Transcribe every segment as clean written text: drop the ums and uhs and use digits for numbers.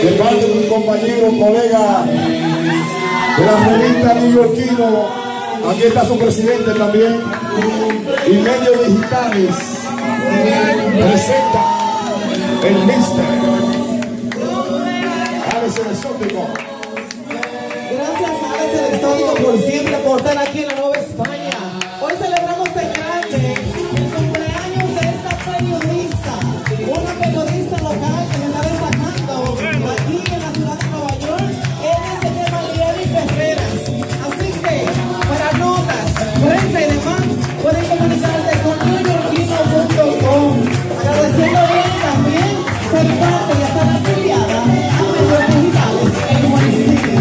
de parte de un compañero, colega de la revista neoyorquino. Aquí está su presidente también. Y Medios Digitales presenta el Mister Alex el Exótico. Gracias a Alex el Exótico por siempre aportar aquí en la Nueva España. Hoy celebramos en grande el cumpleaños de esta periodista, una periodista local que se está destacando aquí en la ciudad de Nueva York. Ella se llama Lieli Ferreras. Así que, para notas, prensa y demás, pueden comunicarse con neoyorquino.com. Agradeciendo bien también ser parte y estar afiliada a Medios Digitales en Guayaquil.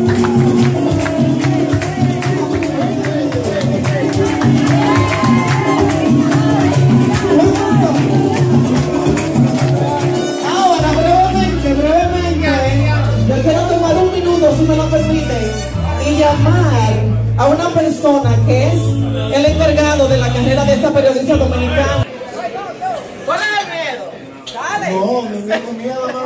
Ahora, brevemente, yo quiero tomar un minuto, si me lo permiten, y llamar a una persona que es el encargado de la carrera de esta periodista dominicana. ¿Cuál es el miedo? Dale. No tengo miedo, no.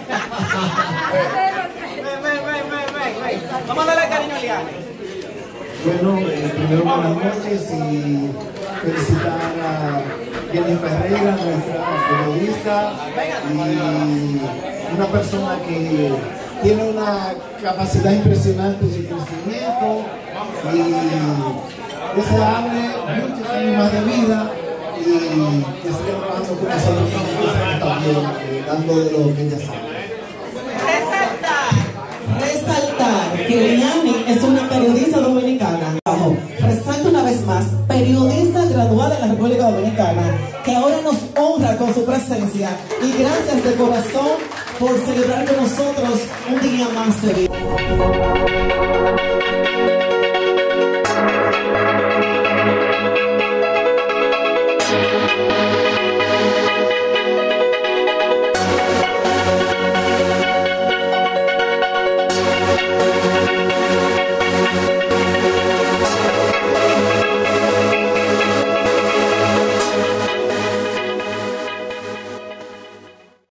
Ven. Vamos a darle cariño a Liani. Bueno, primero buenas noches y felicitar a Lieli Ferreira, nuestra periodista, y una persona que tiene una capacidad impresionante de crecimiento y desearle muchos años más de vida y que siga trabajando con nosotros también, dando de lo que ella sabe. Resaltar que Liani es una periodista dominicana. Resalta una vez más, periodista graduada en la República Dominicana, que ahora nos honra con su presencia, y gracias de corazón por celebrar con nosotros un día más de vida.